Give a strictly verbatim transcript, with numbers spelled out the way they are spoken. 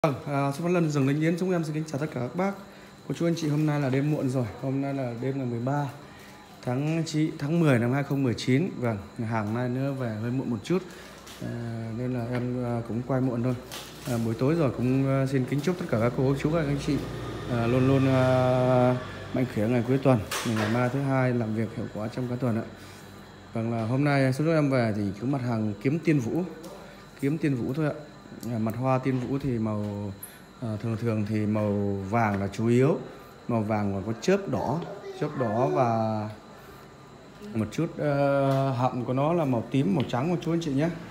Vâng, à, số lần dừng linh yến chúng em xin kính chào tất cả các bác, cô chú anh chị. Hôm nay là đêm muộn rồi, hôm nay là đêm ngày mười ba tháng chín tháng mười năm hai không một chín. Vâng, hàng nay nữa về hơi muộn một chút, à, nên là em à, cũng quay muộn thôi. À, buổi tối rồi cũng à, xin kính chúc tất cả các cô chú các anh chị à, luôn luôn à, mạnh khỏe ngày cuối tuần, ngày mai thứ hai làm việc hiệu quả trong cả tuần ạ. Vâng, là hôm nay số em về thì cứ mặt hàng kiếm tiên vũ, kiếm tiên vũ thôi ạ. À, mặt hoa tiên vũ thì màu à, thường thường thì màu vàng là chủ yếu, màu vàng và có chớp đỏ, chớp đỏ và một chút uh, họng của nó là màu tím, màu trắng một chút anh chị nhé.